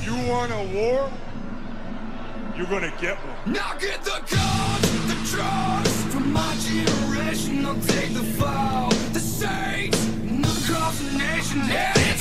you want a war, you're gonna get one. Now get the guns, the drugs from my generation. I'll take the fall, the saints, and across the nation. Yeah,